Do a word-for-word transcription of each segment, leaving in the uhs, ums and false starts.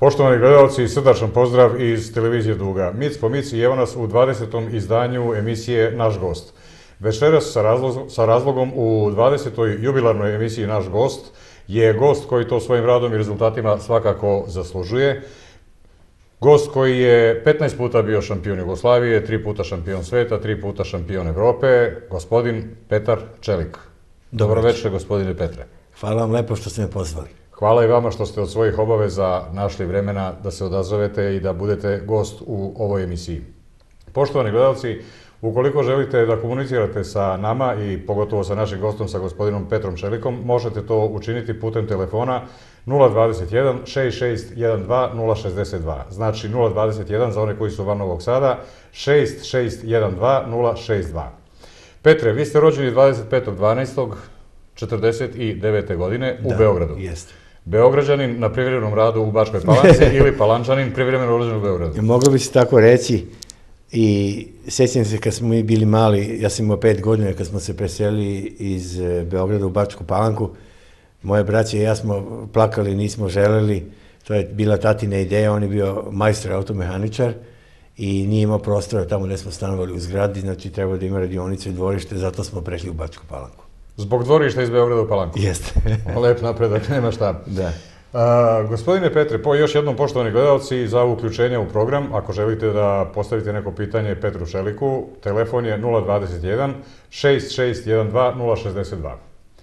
Poštovani gledalci, srdačan pozdrav iz televizije Duga. Mic po mic i evo nas u dvadesetom izdanju emisije Naš gost. Večeras sa razlogom u dvadesetoj jubilarnoj emisiji Naš gost je gost koji to svojim radom i rezultatima svakako zaslužuje. Gost koji je petnaest puta bio šampion Jugoslavije, tri puta šampion sveta, tri puta šampion Evrope, gospodin Petar Čelik. Dobroveče, gospodine Petre. Hvala vam lepo što ste me pozvali. Hvala i vama što ste od svojih obaveza našli vremena da se odazovete i da budete gost u ovoj emisiji. Poštovani gledalci, ukoliko želite da komunicirate sa nama i pogotovo sa našim gostom, sa gospodinom Petrom Čelikom, možete to učiniti putem telefona nula dvadeset jedan šest šest jedan dva nula šezdeset dva. Znači nula dvadeset jedan za one koji su van Novog Sada, šest šest jedan dva nula šezdeset dva. Petre, vi ste rođeni dvadeset petog dvanaestog četrdeset devete. godine u Beogradu. Da, jeste. Beograđanin na privremenom radu u Bačkoj Palanci ili Palančanin privremeno rođen u Beogradu? Moglo bi se tako reći i sjećam se kad smo mi bili mali, ja sam imao pet godina kad smo se preselili iz Beograda u Bačku Palanku, moje braće i ja smo plakali, nismo želeli, to je bila tatina ideja, on je bio majstor automehaničar i nije imao prostora tamo gde smo stanovali u zgradi, znači trebalo da ima radionicu i dvorište, zato smo prešli u Bačku Palanku. Zbog dvorišta iz Beograda u Palanku? Jeste. Lep napredak, nema šta. Da. Gospodine Petre, po još jednom poštovani gledalci, za uključenje u program, ako želite da postavite neko pitanje Petru Čeliku, telefon je nula dvadeset jedan šest šest jedan dva nula šezdeset dva.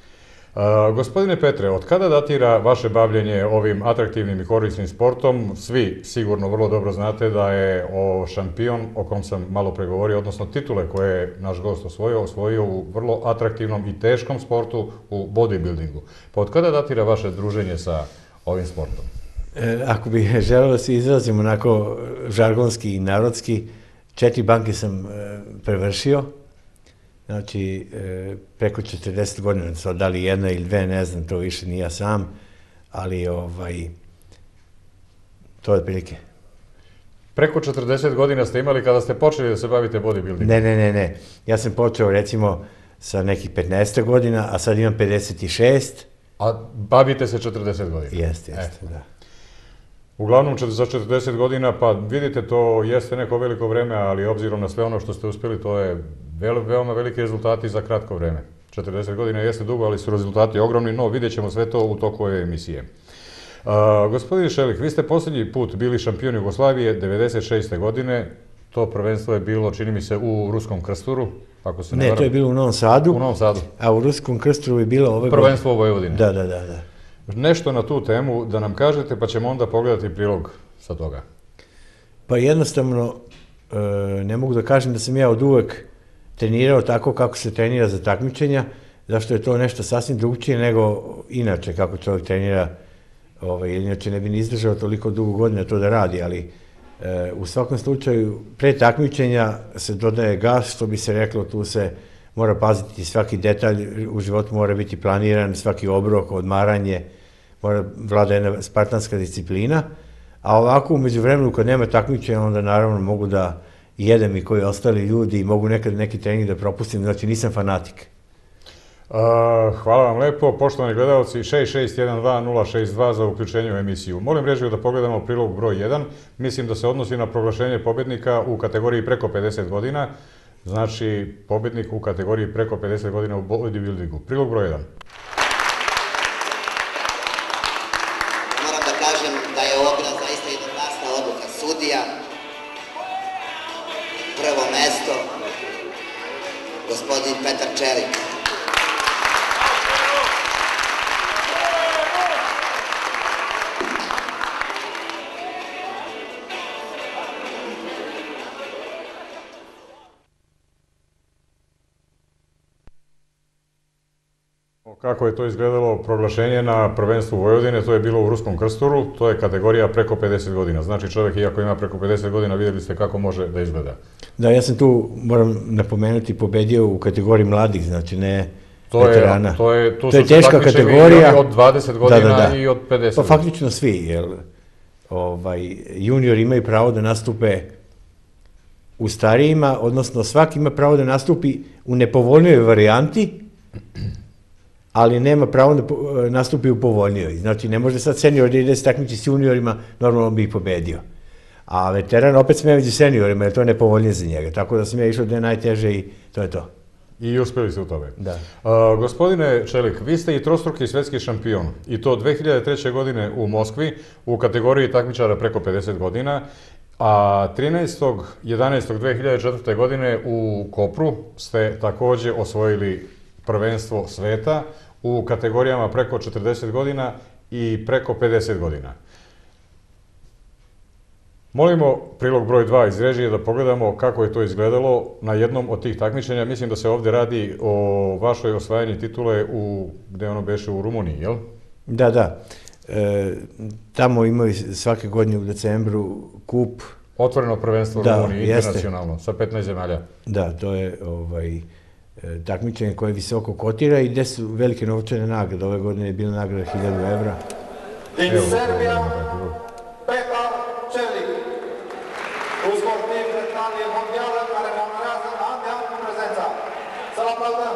Gospodine Petre, od kada datira vaše bavljenje ovim atraktivnim i korisnim sportom? Svi sigurno vrlo dobro znate da je šampion, o kom sam malo pregovorio, odnosno titule koje je naš gost osvojio, osvojio u vrlo atraktivnom i teškom sportu, u bodybuildingu. Pa od kada datira vaše druženje sa ovim sportom? Ako bih želeo da se izrazim onako žargonski i narodski, četiri banke sam prevršio. Znači, preko četrdeset godina, da li jedna ili dve, ne znam, to više nije ja sam, ali to je otprilike. Preko četrdeset godina ste imali kada ste počeli da se bavite bodybuildingom? Ne, ne, ne, ne. Ja sam počeo recimo sa nekih petnaest godina, a sad imam pedeset šest. A bavite se četrdeset godina? Jeste, jeste, da. Uglavnom za četrdeset godina, pa vidite, to jeste neko veliko vreme, ali obzirom na sve ono što ste uspjeli, to je veoma veliki rezultati za kratko vreme. četrdeset godina jeste dugo, ali su rezultati ogromni, no vidjet ćemo sve to u toku ove emisije. Gospodin Čelik, vi ste posljednji put bili šampion Jugoslavije devedeset šeste. godine, to prvenstvo je bilo, čini mi se, u Ruskom Krsturu, ako se ne varam. Ne, to je bilo u Novom Sadu. U Novom Sadu. A u Ruskom Krsturu je bilo ove godine. Prvenstvo u Vojvodini. Da, da, da, da. Nešto na tu temu da nam kažete, pa ćemo onda pogledati prilog sa toga. Pa jednostavno, ne mogu da kažem da sam ja od uvek trenirao tako kako se trenira za takmičenja, zašto je to nešto sasvim drugčije nego inače kako čovjek trenira, inače ne bi ni izdržao toliko dugo godina to da radi, ali u svakom slučaju pre takmičenja se dodaje gas, što bi se reklo, tu se mora paziti svaki detalj, u životu mora biti planiran, svaki obrok, odmaranje, mora vlada jedna spartanska disciplina, a ovako umeđu vremenu kad nema takmičenja onda naravno mogu da jedem i koji ostali ljudi i mogu nekad neki trening da propustim, znači nisam fanatik. Hvala vam lepo. Poštovani gledalci, šest šest jedan dva nula šezdeset dva za uključenje u emisiju. Molim režiju da pogledamo prilog broj jedan. Mislim da se odnosi na proglašenje pobednika u kategoriji preko pedeset godina. Znači, pobednik u kategoriji preko pedeset godina u bodybuildingu. Prilog broj jedan. Moram da kažem da je ovo bila zaista jednoglasna odluka sudija. Prvo mesto, gospodin Petar Čelik. Kako je to izgledalo proglašenje na prvenstvu Vojvodine, to je bilo u Ruskom Krsturu, to je kategorija preko pedeset godina. Znači čovjek iako ima preko pedeset godina, vidjeli ste kako može da izgleda. Da, ja sam tu, moram napomenuti, pobedio u kategoriji mladih, znači ne veterana. To je, to je teška kategorija. Od dvadeset godina i od pedeset. Pa faktično svi, jer juniori imaju pravo da nastupe u starijima, odnosno svaki ima pravo da nastupi u nepovoljnijoj varijanti, ali nema pravo da nastupi u povoljnijoj. Znači, ne može sad senior da ide se takmiči s juniorima, normalno bi ih pobedio. A veteran opet sme među seniorima, jer to je nepovoljnije za njega. Tako da sam ja išao da je najteže i to je to. I uspjeli ste u tome. Da. Uh, gospodine Čelik, vi ste i trostruki svjetski šampion. I to dve hiljade treće. godine u Moskvi u kategoriji takmičara preko pedeset godina. A trinaestog jedanaestog dve hiljade četvrte. godine u Kopru ste također osvojili prvenstvo sveta u kategorijama preko četrdeset godina i preko pedeset godina. Molimo prilog broj dva iz režije da pogledamo kako je to izgledalo na jednom od tih takmičenja. Mislim da se ovdje radi o vašoj osvajanju titule u, gdje ono beše u Rumuniji, jel? Da, da. E, tamo imaju svake godine u decembru kup. Otvoreno prvenstvo u da, Rumuniji, jeste. internacionalno, sa petnaest zemalja. Da, to je ovaj, takmičenje koje visoko kotira i gdje su velike novčane nagrade. Ove godine je bila nagrada hiljadu evra. Din Serbia, Petar Čelik, un sportiv de talie mondială care ne onorează an de an cu prezența. Să-l aplaudăm!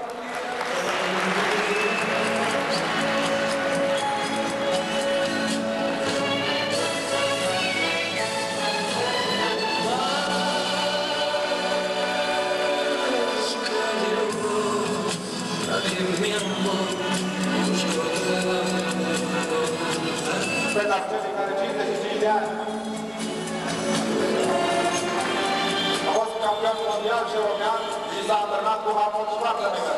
Petar Čelik are cincizeci și cinci de ani. A fost campion mondial și european și s-a antrenat cu Arnold Schwarzenegger.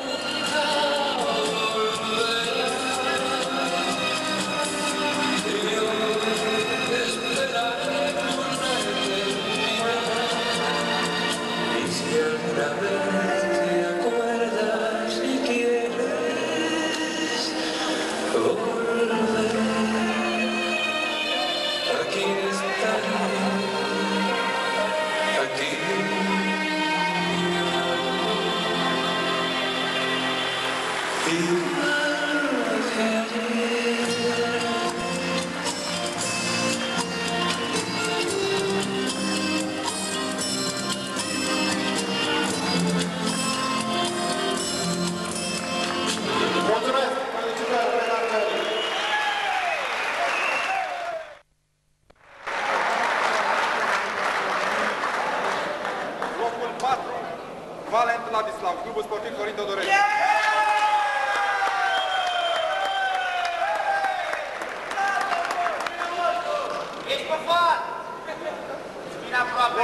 Valent Ladislav, Clubul Sportiv Florin Dodorescu. Ești pe fan! Vine aproape!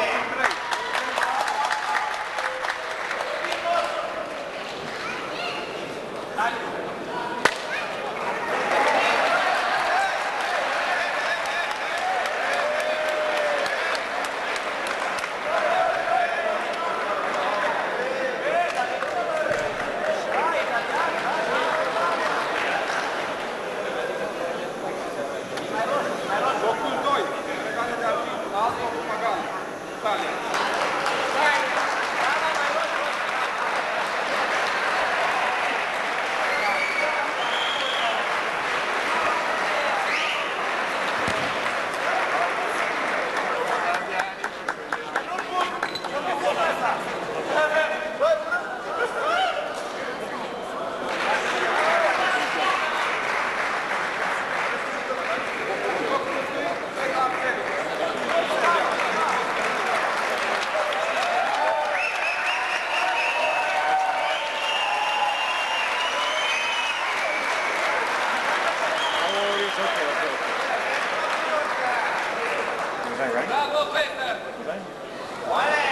Bravo, Peter! Oale!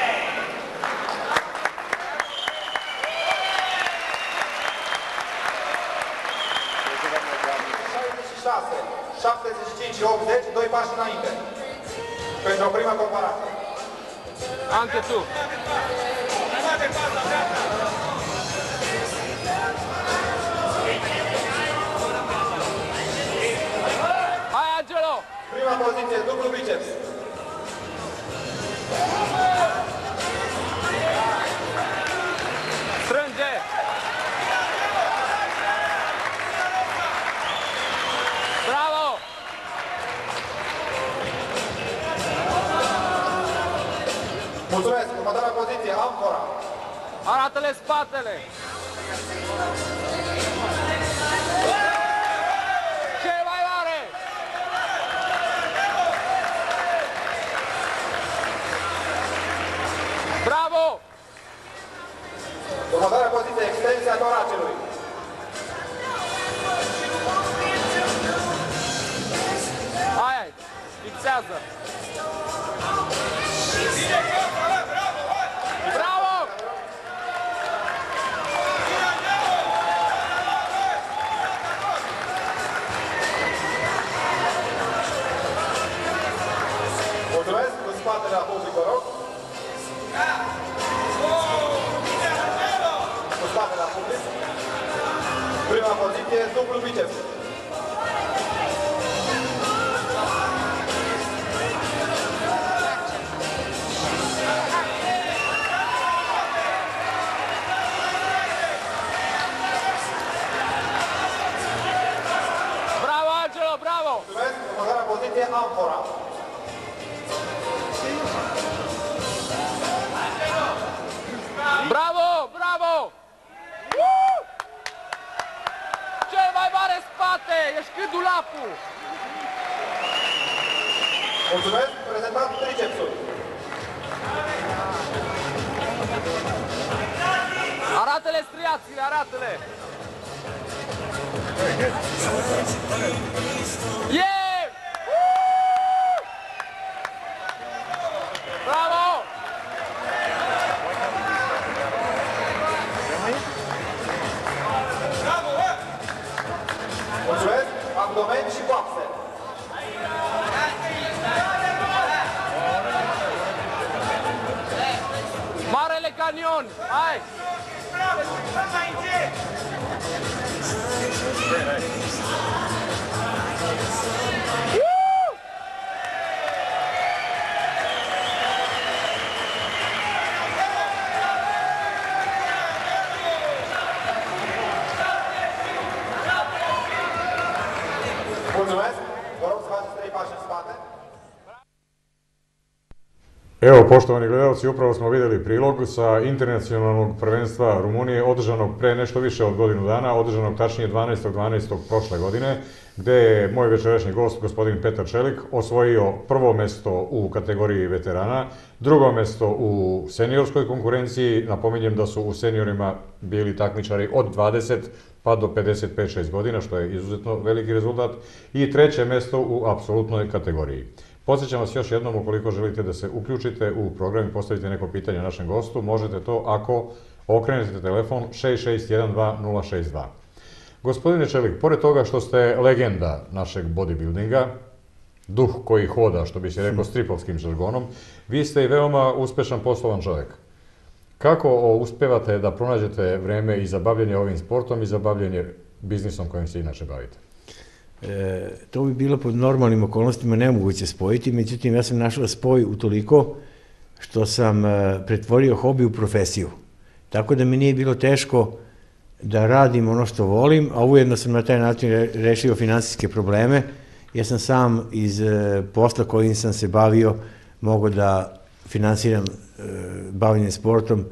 șaizeci și șase, șaptezeci și cinci și optzeci, doi pași înainte. Pentru o prima comparație. Anche tu! Hai, Angelo! Prima poziție, dublu biceps. Strânge! Bravo! Mulțumesc! Următoarea poziție, amfora. Arată-le spatele! Fixează! Bravo! Mulțumesc, în spatele a public, vă rog. În spatele a public. Prima poziție, dublu biceps. Bravo, Angelo, bravo! Mulțumesc, următoarea poziție, amfora. Bravo, bravo! Woo! Cel mai mare spate! Ești cât dulapul! Mulțumesc, prezentat tricepsul. Arată-le striațiile, arată-le! Yeah! Woo! Bravo! Mulțumesc, abdomen și coapse. Marele canion! Hai! Woo! Mulțumesc, vă rog să faceți trei pași în spate. Evo, poštovani gledalci, upravo smo vidjeli prilog sa internacionalnog prvenstva Rumunije, održanog pre nešto više od godinu dana, održanog tačnije dvanaestog dvanaestog prošle godine, gde je moj večerašnji gost, gospodin Petar Čelik, osvojio prvo mesto u kategoriji veterana, drugo mesto u seniorskoj konkurenciji. Napominjem da su u seniorima bili takmičari od dvadeset pa do pedeset pet šest godina, što je izuzetno veliki rezultat, i treće mesto u apsolutnoj kategoriji. Podsjećam vas još jednom, ukoliko želite da se uključite u program i postavite neko pitanje našem gostu, možete to ako okrenete telefon šest šest jedan dva nula šest dva. Gospodine Čelik, pored toga što ste legenda našeg bodybuildinga, duh koji hoda, što bi se rekao stripovskim žargonom, vi ste i veoma uspešan poslovan čovjek. Kako uspevate da pronađete vreme i za bavljenje ovim sportom i za bavljenje biznisom kojim se inače bavite? E, to bi bilo pod normalnim okolnostima nemoguće spojiti, međutim ja sam našao spoj utoliko što sam e, pretvorio hobi u profesiju. Tako da mi nije bilo teško da radim ono što volim, a ujedno sam na taj način re, rešio finansijske probleme, jer sam sam iz e, posla kojim sam se bavio mogao da finansiram e, bavljenje sportom,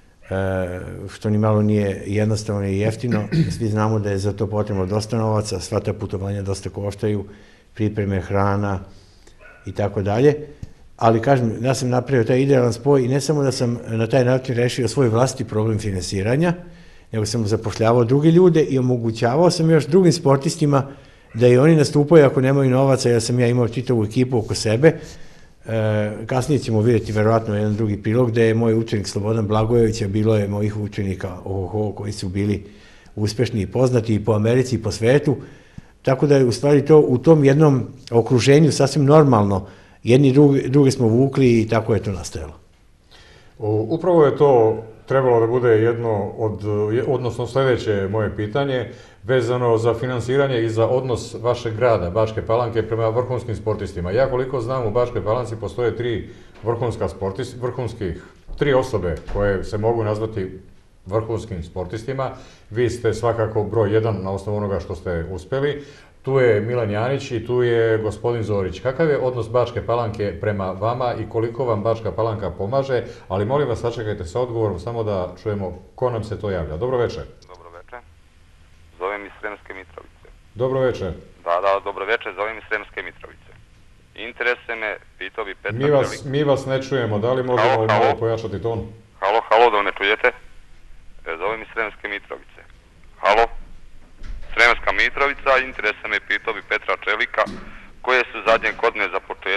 što ni malo nije jednostavno i jeftino. Svi znamo da je za to potrebno dosta novaca, sva ta putovanja dosta koštaju, pripreme, hrana i tako dalje. Ali kažem, ja sam napravio taj idealan spoj i ne samo da sam na taj način rešio svoj vlastiti problem finansiranja, nego sam zapošljavao druge ljude i omogućavao sam još drugim sportistima da i oni nastupaju ako nemaju novaca, jer sam ja imao čitavu ekipu oko sebe. E, kasnije ćemo vidjeti verovatno jedan drugi prilog gde je moj učenik Slobodan Blagojević, a bilo je mojih učenika oho, koji su bili uspešni i poznati i po Americi i po svetu, tako da je u stvari to u tom jednom okruženju sasvim normalno, jedni drugi, druge smo vukli i tako je to nastajalo. Upravo je to trebalo da bude jedno od, odnosno sljedeće moje pitanje, vezano za finansiranje i za odnos vašeg grada, Bačke Palanke, prema vrhunskim sportistima. Ja koliko znam, u Bačkoj Palanci postoje tri vrhunska sportist, vrhunskih, tri osobe koje se mogu nazvati vrhunskim sportistima. Vi ste svakako broj jedan na osnovu onoga što ste uspeli. Tu je Milan Janić i tu je gospodin Zorić. Kakav je odnos Bačke Palanke prema vama i koliko vam Bačka Palanka pomaže? Ali molim vas, sačekajte sa odgovorom, samo da čujemo ko nam se to javlja. Dobro večer. Dobro večer. Zovem iz Sremske Mitrovice. Dobro večer. Da, da, dobro večer, zovem iz Sremske Mitrovice. Interese me, pitao bi Petar Mi vas, Čelik. mi vas ne čujemo, da li možemo Halo, halo. malo pojačati ton? Halo, halo, da me čujete? E, zovem iz Sremske Mitrovice. Halo? Sremska Mitrovica, interese me, pitao bi Petra Čelika, koje su zadnje godine započele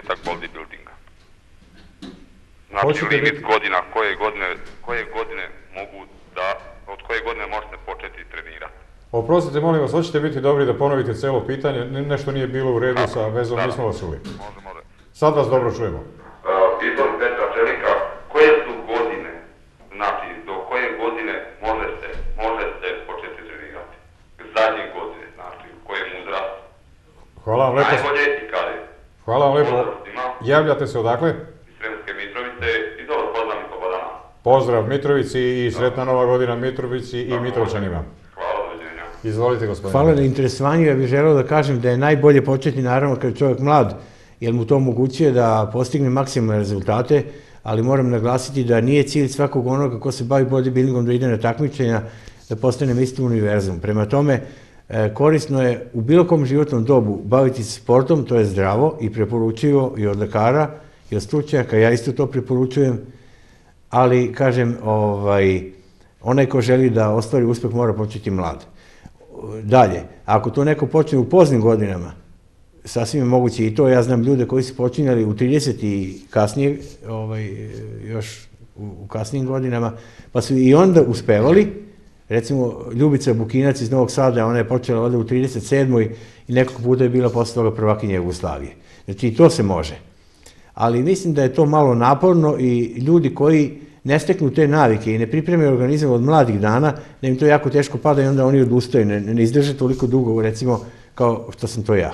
početak bodybuildinga? Znači Hoćete limit biti- godina, koje godine, koje godine mogu da, od koje godine možete početi trenirati? Oprostite, molim vas, hoćete biti dobri da ponovite celo pitanje? Ne- Nešto nije bilo u redu sa vezom, Da. nismo vas čuli. Može, može. Sad vas dobro čujemo. Pitao Petra Čelika, koje su godine, znači do koje godine može se, može se početi trenirati? Zadnje godine, znači u kojem uzrastu? Hvala vam lepo. Najbolje i kada je? Hvala vam lepo. Pozdrav svima Javljate se odakle? iz Sremske Mitrovice i dobro poznam i Slobodana. Pozdrav Mitrovici i sretna nova godina Mitrovici i Mitrovčanima. Hvala, doviđenja. Izvolite, gospodine. Hvala na interesovanju, ja bih želeo da kažem da je najbolje početi naravno kad je čovjek mlad, jer mu to omogućuje da postigne maksimalne rezultate, ali moram naglasiti da nije cilj svakog onoga ko se bavi bodybuildingom da ide na takmičenja, da postane mister univerzum. Prema tome, e, korisno je u bilo kom životnom dobu baviti se sportom, to je zdravo i preporučivo i od lekara i od stručnjaka, ja isto to preporučujem, ali kažem, ovaj, onaj ko želi da ostvari uspeh mora početi mlad. Dalje, ako to neko počne u poznim godinama, sasvim je moguće i to, ja znam ljude koji su počinjali u trideset i kasnije, ovaj, još u, u kasnijim godinama, pa su i onda uspevali. Recimo, Ljubica Bukinac iz Novog Sada, ona je počela ovde u trideset sedmoj i nekoliko puta je bila posle toga prvakinja Jugoslavije. Znači, i to se može. Ali mislim da je to malo naporno i ljudi koji ne steknu te navike i ne pripreme organizam od mladih dana, da im to jako teško pada i onda oni odustaju, ne, ne izdrže toliko dugo, recimo, kao što sam to ja.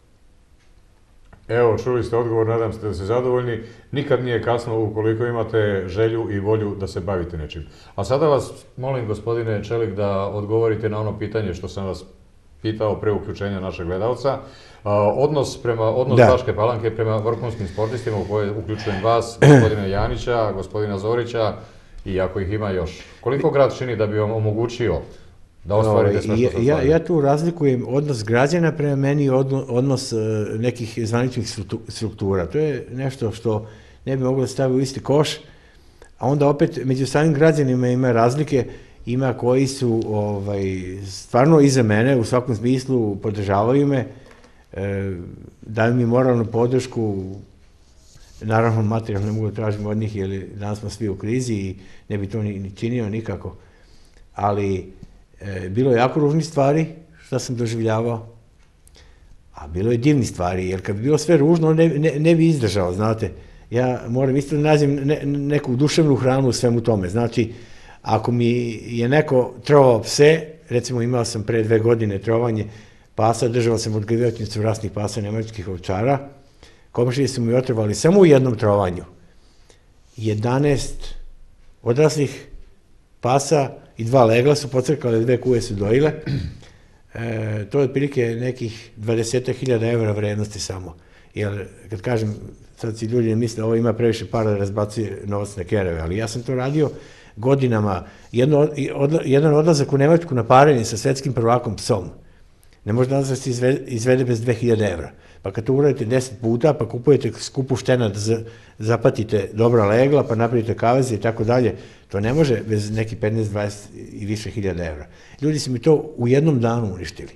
Evo, čuli ste odgovor, nadam se da ste zadovoljni. Nikad nije kasno ukoliko imate želju i volju da se bavite nečim. A sada vas molim, gospodine Čelik, da odgovorite na ono pitanje što sam vas pitao pre uključenja našeg gledalca. Odnos prema, odnos Da. Baške Palanke prema vrhunskim sportistima u koje uključujem vas, gospodina Janića, gospodina Zorića i ako ih ima još. Koliko grad čini da bi vam omogućio da ostvarite sve što Ja, ste ja, ostvarili? ja tu razlikujem odnos građana prema meni i odno- odnos e, nekih zvaničnih struktu- struktura. To je nešto što ne bi moglo da stavi u isti koš, a onda opet među samim građanima ima razlike, ima koji su ovaj, stvarno iza mene, u svakom smislu podržavaju me, e, daju mi moralnu podršku, naravno materijalno ne mogu da tražim od njih jer danas smo svi u krizi i ne bi to ni, ni činio nikako, ali e, bilo je jako ružnih stvari što sam doživljavao, a bilo je divnih stvari, jer kad bi bilo sve ružno, ne, ne, ne bi izdržao, znate. Ja moram isto da nađem ne, neku duševnu hranu u svemu tome. Znači, ako mi je neko trovao pse, recimo imao sam pre dve godine trovanje pasa, držao sam odgajivačnicu rasnih pasa nemačkih ovčara, komšije su mi otrovali samo u jednom trovanju. jedanaest odraslih pasa i dva legla su pocrkale, dve kuje su dojile. E, to je otprilike nekih dvadeset hiljada evra vrednosti samo. Jer, kad kažem, sad si ljudi misle, ovo ima previše para da razbacuje novac na kereve, ali ja sam to radio godinama. Jedno, odla, jedan odlazak u Nemačku na parenje sa svetskim prvakom psom ne može da se izvede, izvede bez dve hiljade evra. Pa kad to uradite deset puta, pa kupujete skupu štena da za, zapatite dobra legla, pa napravite kaveze i tako dalje, to ne može bez neki petnaest, dvadeset i više hiljada evra. Ljudi su mi to u jednom danu uništili.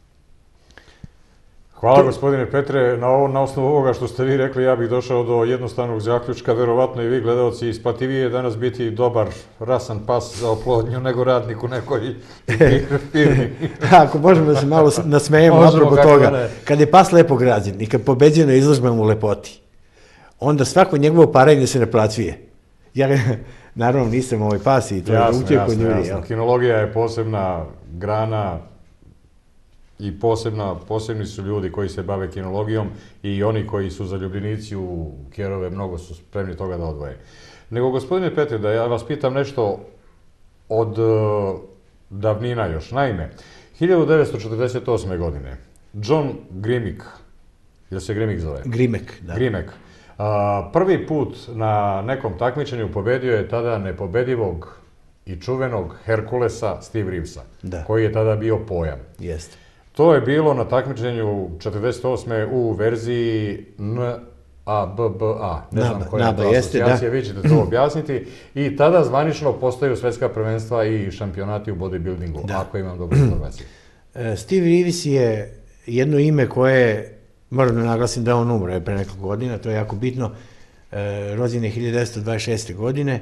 Hvala, gospodine Petre. Na, ovo, na osnovu ovoga što ste vi rekli, ja bih došao do jednostavnog zaključka, verovatno i vi, gledalci, isplativije je danas biti dobar, rasan pas za oplodnju nego radnik u nekoj firmi. Ako možemo da se malo nasmejemo Možemo, apropo kako toga, ne. kad je pas lepo građen i kad pobeđuje na izložbama u lepoti, onda svako njegovo parenje se naplaćuje. Ja, naravno, nisam ovaj pas i to je Jasno, učio kod jasno, ljudi. jasno. jel? Kinologija je posebna grana i posebna, posebni su ljudi koji se bave kinologijom i oni koji su zaljubljenici u kerove, mnogo su spremni toga da odvoje. Nego, gospodine Petre, da ja vas pitam nešto od uh, davnina još. Naime, hiljadu devetsto četrdeset osme. godine John Grimek, jel se Grimek zove? Grimek, da. Grimek. A, prvi put na nekom takmičenju pobedio je tada nepobedivog i čuvenog Herkulesa Steve Reevesa, Da. koji je tada bio pojam. Jeste. To je bilo na takmičenju četrdeset osme u verziji N A B B A. Ne znam Naba, koja je Naba, to jeste, da. asocijacija, vi ćete to objasniti. I tada zvanično postaju svetska prvenstva i šampionati u bodybuildingu, Da. ako imam dobro informacije. E, Steve Reeves je jedno ime koje moram da naglasim da on umro pre nekoliko godina, to je jako bitno, rođen je hiljadu devetsto dvadeset šeste. godine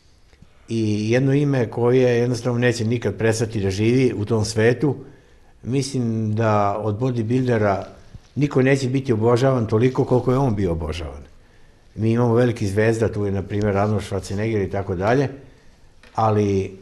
i jedno ime koje jednostavno neće nikad prestati da živi u tom svetu. Mislim da od bodybuildera niko neće biti obožavan toliko koliko je on bio obožavan. Mi imamo veliki zvezda, tu je na primjer Arnold Schwarzenegger i tako dalje, ali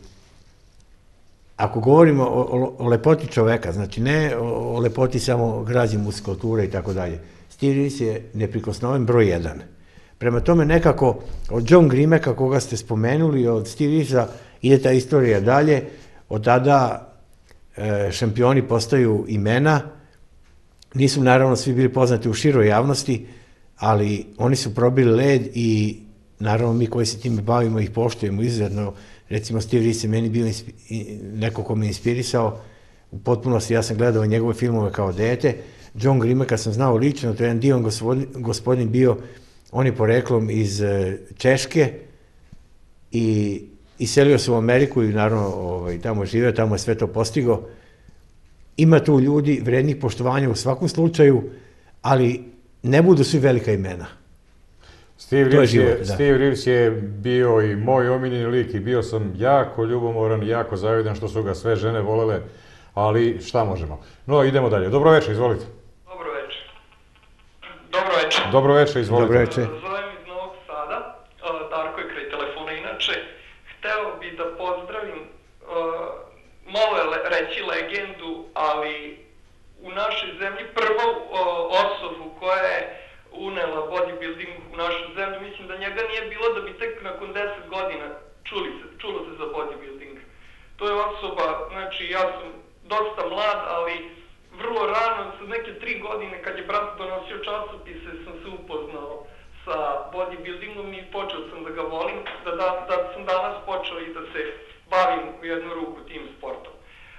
ako govorimo o lepoti čoveka, znači ne o lepoti samo građe muskulture i tako dalje, Steve Reeves je neprikosnoven broj jedan. Prema tome nekako od John Grimeka koga ste spomenuli, od Steve Reevesa ide ta istorija dalje, od tada šampioni postaju imena, nisu naravno svi bili poznati u široj javnosti, ali oni su probili led i naravno mi koji se time bavimo ih poštujemo izuzetno. Recimo Steve Reeves je meni bio neko ko me inspirisao u potpunosti, ja sam gledao njegove filmove kao dete. John Grimeka sam znao lično, to je jedan divan gospodin bio, on je poreklom iz Češke i iselio se u Ameriku i naravno tamo je živeo, tamo je sve to postigao. Ima tu ljudi vrednih poštovanja u svakom slučaju, ali ne budu svi velika imena. Steve Reeves je bio i moj omiljeni lik i bio sam jako ljubomoran i jako zavidan što su ga sve žene volele, ali šta možemo. No, idemo dalje. Dobro večer, izvolite. Dobro večer. Dobro večer. Dobro večer, izvolite. Dobro večer. Zovem iz Novog Sada, Darko je kraj telefona inače. Hteo bi da pozdravim, malo je reći legendu, ali u našoj zemlji prvu osobu koja je unela bodybuilding u našu zemlju, mislim da njega nije bilo da bi tek nakon deset godina čulo se za bodybuilding. To je osoba, znači ja sam dosta mlad, ali vrlo rano, sa neke tri godine kad je brat donosio časopise, sam se upoznao sa bodybuildingom i počeo sam da ga volim, da sam danas počeo i da se bavim u jednu ruku tim sportom.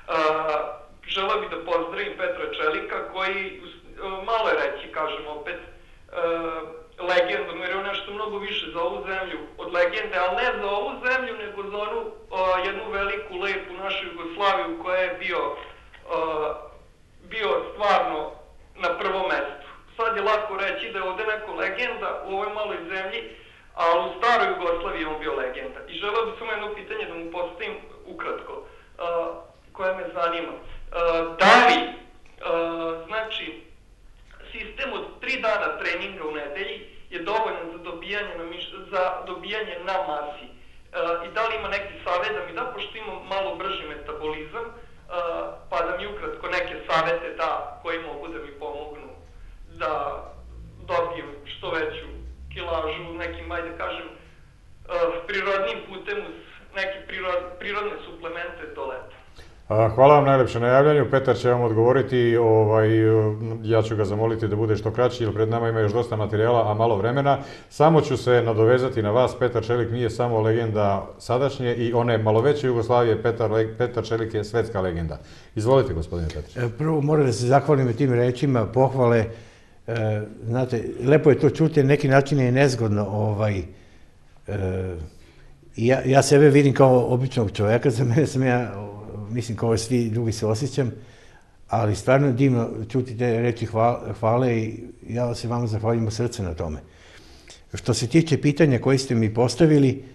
Želeo bih da pozdravim Petra Čelika koji, malo je reći, kažem opet, legendom, jer je on nešto mnogo više za ovu zemlju od legende, ali ne za ovu zemlju, nego za onu jednu veliku, lepu našu Jugoslaviju koja je bio bio stvarno na prvom mestu. Sad je lako reći da je ovde neko legenda u ovoj maloj zemlji, ali u staroj Jugoslaviji je on bio legenda. I želeo bih samo jedno pitanje da mu postavim ukratko, koje me zanima. Da li, znači, sistem od tri dana treninga u nedelji je dovoljan za dobijanje na masi? I da li ima neki savjet da mi da, pošto imam malo brži metabolizam, pa da mi ukratko neke savete da koji mogu da mi pomognu da dobijem što veću kilažu nekim, ajde kažem, prirodnim putem uz neke prirodne suplemente do leta. Hvala vam najlepše na javljanju. Petar će vam odgovoriti, ja ću ga zamoliti da bude što kraći, jer pred nama ima još dosta materijala, a malo vremena. Samo ću se nadovezati na vas, Petar Čelik nije samo legenda sadašnje i one malo veće Jugoslavije, Petar Čelik je svetska legenda. Izvolite, gospodine Petrić. Prvo moram da se zahvalim tim rečima, pohvale. Znate, lepo je to čuti, na neki način je nezgodno. Ja sebe vidim kao običnog čoveka, za mene sam ja, mislim kao svi drugi se osjećam, ali stvarno je divno čuti te reči hvale i ja se vama zahvaljujem u srce na tome. Što se tiče pitanja koje ste mi postavili,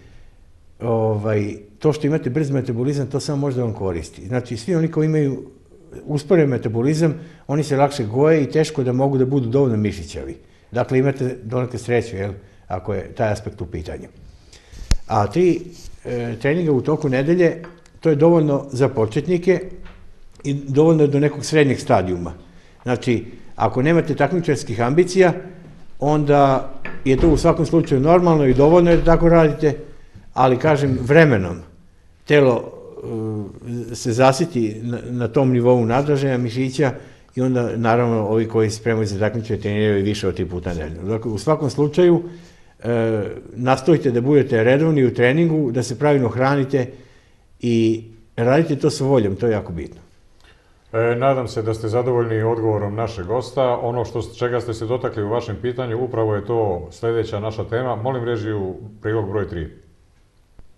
to što imate brz metabolizam, to samo može da vam koristi. Znači, svi oni koji imaju usporen metabolizam, oni se lakše goje i teško da mogu da budu dovoljno mišićavi. Dakle, imate donekle sreću, ako je taj aspekt u pitanju. A tri treninga u toku nedelje, to je dovoljno za početnike i dovoljno je do nekog srednjeg stadijuma. Znači, ako nemate takmičarskih ambicija, onda je to u svakom slučaju normalno i dovoljno je da tako radite, ali kažem, vremenom telo se zasiti na tom nivou nadraženja mišića i onda, naravno, ovi koji se spremaju za takmičenje treniraju više od tri puta nedeljno. Dakle, u svakom slučaju, nastojite da budete redovni u treningu, da se pravilno hranite i radite to sa voljom, to je jako bitno. Nadam se da ste zadovoljni odgovorom našeg gosta. Ono čega ste se dotakli u vašem pitanju, upravo je to sljedeća naša tema. Molim režiju prilog broj tri.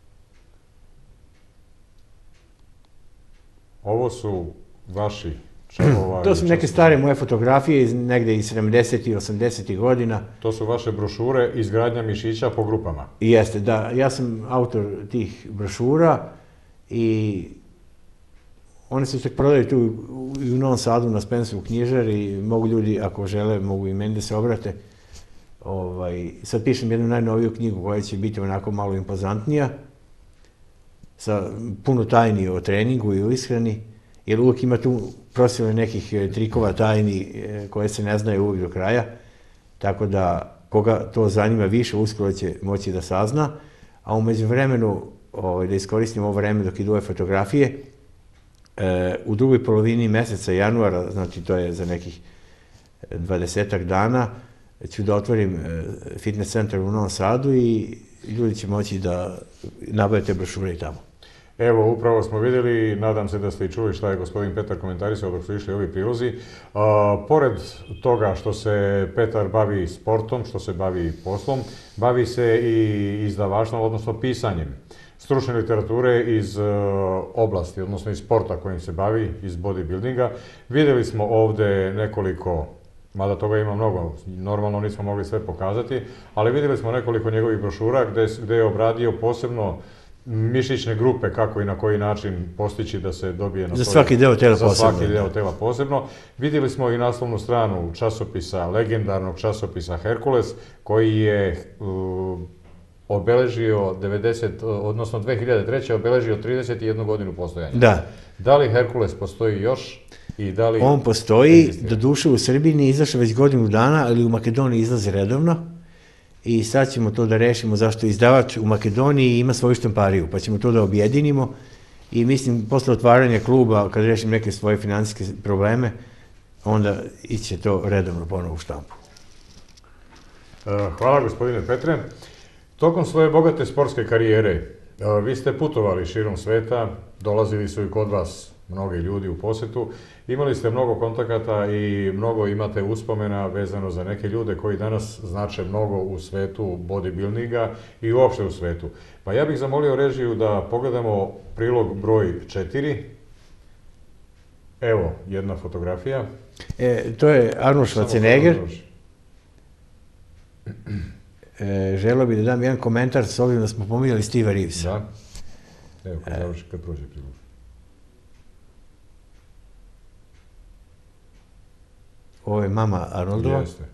Ovo su vaši čelova? To su neke stare moje fotografije, iz, negde iz sedamdesetih i osamdesetih godina. To su vaše brošure izgradnja mišića po grupama? I jeste, da. Ja sam autor tih brošura i one se tek prodaju tu u, u Novom Sadu na Spenceru knjižari i mogu ljudi, ako žele, mogu i meni da se obrate. Ovaj, sad pišem jednu najnoviju knjigu koja će biti onako malo impozantnija, sa puno tajni o treningu i o ishrani, jer uvijek ima tu prosile nekih trikova tajni koje se ne znaju uvijek do kraja, tako da koga to zanima više, uskoro će moći da sazna, a umeđu vremenu, ovaj, da iskoristim ovo vreme dok idu ove fotografije, e, u drugoj polovini meseca januara, znači to je za nekih dvadesetak dana, ću da otvorim fitness centar u Novom Sadu i ljudi će moći da nabave te brošure i tamo. Evo, upravo smo vidjeli, nadam se da ste i čuli šta je gospodin Petar komentarisao dok su išli ovi prilozi. A, pored toga što se Petar bavi sportom, što se bavi poslom, bavi se i izdavaštvom, odnosno pisanjem stručne literature iz uh, oblasti, odnosno iz sporta kojim se bavi, iz bodybuildinga. Vidjeli smo ovde nekoliko, mada toga ima mnogo, normalno nismo mogli sve pokazati, ali vidjeli smo nekoliko njegovih brošura gde, gde je obradio posebno mišićne grupe, kako i na koji način postići da se dobije na za svaki deo tela za posebno. svaki deo tela posebno. Vidjeli smo i naslovnu stranu časopisa, legendarnog časopisa Herkules, koji je uh, obeležio devedeset, odnosno dve hiljade treće obeležio trideset jednu godinu postojanja. Da. Da li Herkules postoji još i da li... On postoji, doduše u Srbiji nije izašao već godinu dana, ali u Makedoniji izlazi redovno. I sad ćemo to da rešimo zašto izdavač u Makedoniji ima svoju štampariju, pa ćemo to da objedinimo i mislim posle otvaranja kluba, kad rešim neke svoje finansijske probleme, onda iće to redovno ponovo u štampu. Hvala gospodine Petre. Tokom svoje bogate sportske karijere vi ste putovali širom sveta, dolazili su i kod vas mnogi ljudi u posetu, imali ste mnogo kontakata i mnogo imate uspomena vezano za neke ljude koji danas znače mnogo u svetu bodybuildinga i uopšte u svetu. Pa ja bih zamolio režiju da pogledamo prilog broj četiri. Evo, jedna fotografija. E, to je Arnold Schwarzenegger. E, želeo bih da dam jedan komentar s obzirom da smo pominjali Steva Reevesa. Da. Evo, kad završi, kad prođe prilog. Ovo je mama Arnoldova. Jeste.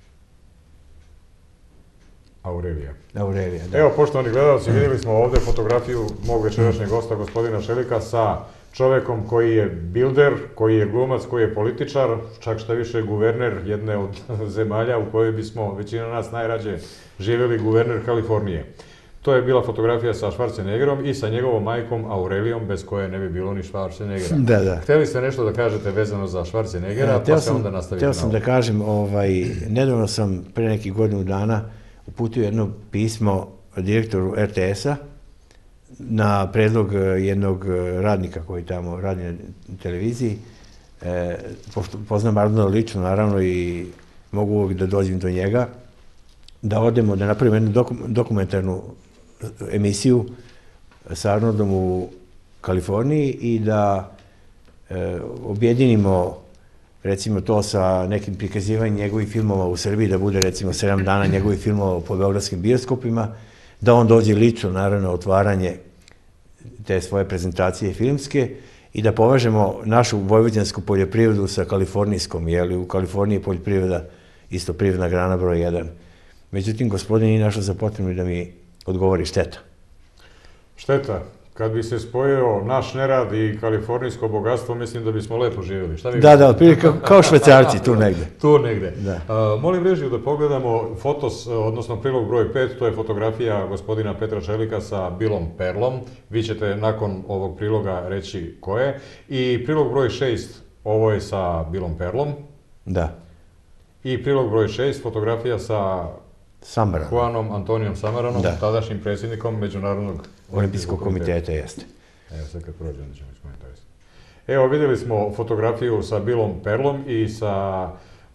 Aurelija. Aurelija, da. Evo, poštovani gledalci, vidjeli smo ovdje fotografiju mog večerašnjeg gosta, gospodina Šelika, sa čovekom koji je bilder, koji je glumac, koji je političar, čak šta više guverner jedne od zemalja u kojoj bismo većina nas najrađe živjeli, guverner Kalifornije. To je bila fotografija sa Schwarzeneggerom i sa njegovom majkom Aurelijom, bez koje ne bi bilo ni Schwarzeneggera. Da, da. Hteli ste nešto da kažete vezano za Schwarzeneggera, pa se onda nastavite na ovo. Hteo sam da kažem, ovaj, nedavno sam pre nekih godinu dana uputio jedno pismo direktoru er te esa na predlog jednog radnika koji tamo radi na televiziji. E, pošto poznam Arnolda lično, naravno, i mogu uvijek da dođem do njega, da odemo, da napravimo jednu dokum, dokumentarnu emisiju sa Arnoldom u Kaliforniji i da e, objedinimo recimo to sa nekim prikazivanjem njegovih filmova u Srbiji, da bude recimo sedam dana njegovih filmova po beogradskim bioskopima, da on dođe lično, naravno, otvaranje te svoje prezentacije filmske i da povežemo našu vojvođansku poljoprivredu sa kalifornijskom, jer u Kaliforniji je poljoprivreda isto privredna grana broj jedan. Međutim, gospodin nije našao za potrebno da mi odgovori šteta. Šteta. Kad bi se spojio naš nerad i kalifornijsko bogatstvo, mislim da bismo lepo živjeli. Šta vi da, da, otprilike kao Švajcarci, tu negde. Tu negde. Da. A, molim režiju da pogledamo fotos, odnosno prilog broj pet, to je fotografija gospodina Petra Šelika sa Billom Pearlom. Vi ćete nakon ovog priloga reći ko je. I prilog broj šest, ovo je sa Billom Pearlom. Da. I prilog broj šest, fotografija sa Samaranom. Juanom Antonijom Samaranom, da. Tadašnjim predsjednikom Međunarodnog olimpijskog komiteta, jeste. Evo sad kad prođe, onda ćemo iskomentarisati. Evo, vidjeli smo fotografiju sa Billom Pearlom i sa uh,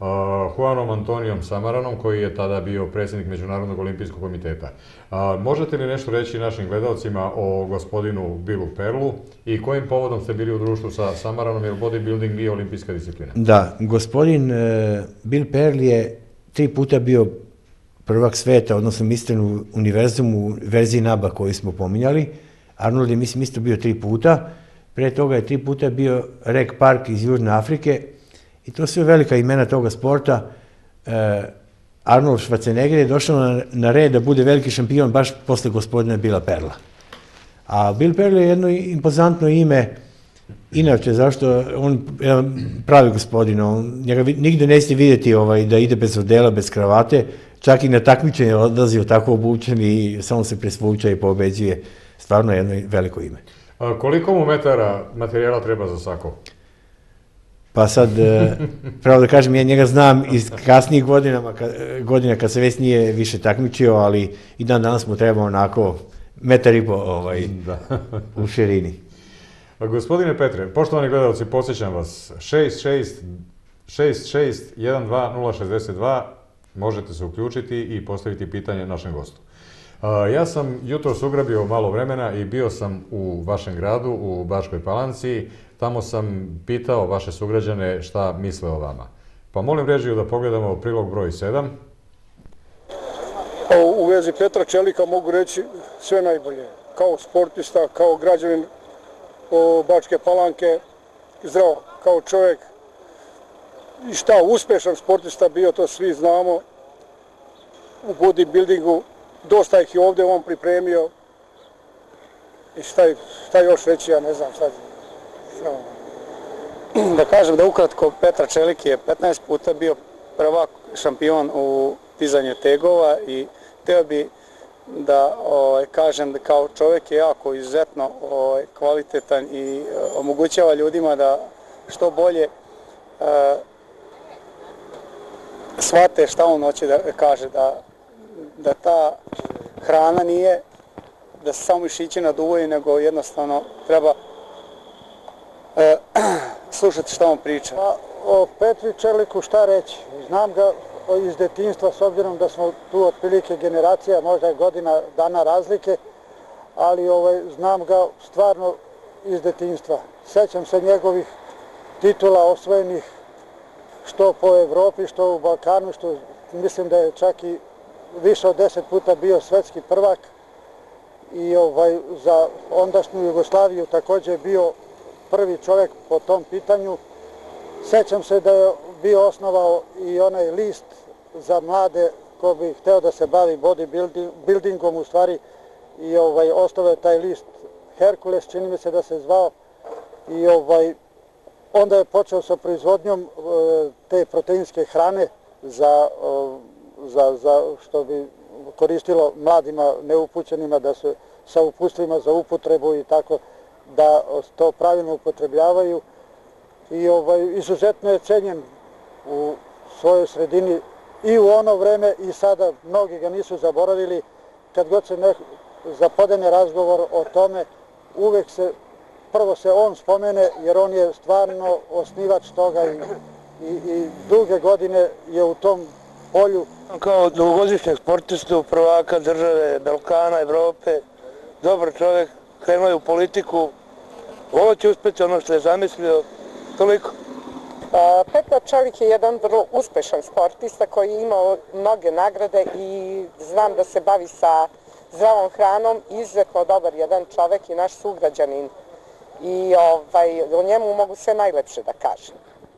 Juanom Antonijom Samaranom, koji je tada bio predsjednik Međunarodnog olimpijskog komiteta. Možete li nešto reći našim gledalcima o gospodinu Billu Perlu i kojim povodom ste bili u društvu sa Samaranom, jer bodybuilding nije olimpijska disciplina? Da, gospodin Bill Pearl je tri puta bio prvak sveta, odnosno mister univerzum u verziji naba koju smo pominjali. Arnold je, mislim, isto bio tri puta. Pre toga je tri puta bio Reg Park iz Južne Afrike i to sve velika imena toga sporta. Arnold Schwarzenegger je došao na red da bude veliki šampion baš posle gospodina Billa Perla. A Bill Pearl je jedno impozantno ime, inače, zašto on je pravi gospodin, njega nigde nećete vidjeti da ide bez odela, bez kravate, čak i na takmičenje odlazi tako obučen i samo se presvuča i pobeđuje. Stvarno jedno veliko ime. Koliko mu metara materijala treba za sako? Pa sad, pravo da kažem, ja njega znam iz kasnijih godina kad se već nije više takmičio, ali i dan danas mu treba onako metar i po u širini. Gospodine Petre, poštovani gledalci, podsjećam vas, šest šest jedan dva nula šezdeset dva, možete se uključiti i postaviti pitanje našem gostu. Ja sam jutros ugrabio malo vremena i bio sam u vašem gradu, u Bačkoj Palanci. Tamo sam pitao vaše sugrađane šta misle o vama. Pa molim režiju da pogledamo prilog broj sedam. U vezi Petra Čelika mogu reći sve najbolje. Kao sportista, kao građanin Bačke Palanke, zdravo, kao čovjek. I šta, uspešan sportista bio, to svi znamo. U bodybuildingu, dosta ih je ovdje on pripremio. I šta još reći, ja ne znam sad. Da kažem da ukratko, Petar Čelik je petnaest puta bio prvak šampion u dizanju tegova i htio bi da kažem da kao čovjek je jako izuzetno kvalitetan i omogućava ljudima da što bolje shvate šta on hoće da kaže, da ta hrana nije da se samo mišići naduvaju, nego jednostavno treba slušati šta on priča. O Petri Čeliku šta reći? Znam ga iz detinjstva, s obzirom da smo tu otprilike generacija, možda je godina dana razlike, ali znam ga stvarno iz detinjstva. Sećam se njegovih titula osvojenih što po Evropi, što u Balkanu, što mislim da je čak i više od deset puta bio svetski prvak i za ondašnju Jugoslaviju također bio prvi čovjek po tom pitanju. Sećam se da je bio osnovao i onaj list za mlade ko bi hteo da se bavi bodybuildingom u stvari i ostavio je taj list Herkules, čini mi se da se zvao, i onda je počeo sa proizvodnjom te proteinske hrane za što bi koristilo mladima neupućenima da se sa uputstvima za upotrebu i tako da to pravilno upotrebljavaju i izuzetno je cenjen u svojoj sredini i u ono vreme i sada, mnogi ga nisu zaboravili. Kad god se zapodene razgovor o tome, uvek se, prvo se on spomene jer on je stvarno osnivač toga i duge godine je u tom polju. Kao dugogodišnjeg sportistu, prvaka države, Balkana, Evrope, dobar čovjek, krenuo je u politiku, ovo će uspjeti ono što je zamislio, toliko. Petar Čelik je jedan vrlo uspešan sportista koji je imao mnoge nagrade i znam da se bavi sa zdravom hranom, izuzetno dobar jedan čovjek i naš sugrađanin. I o njemu mogu sve najlepše da kažem.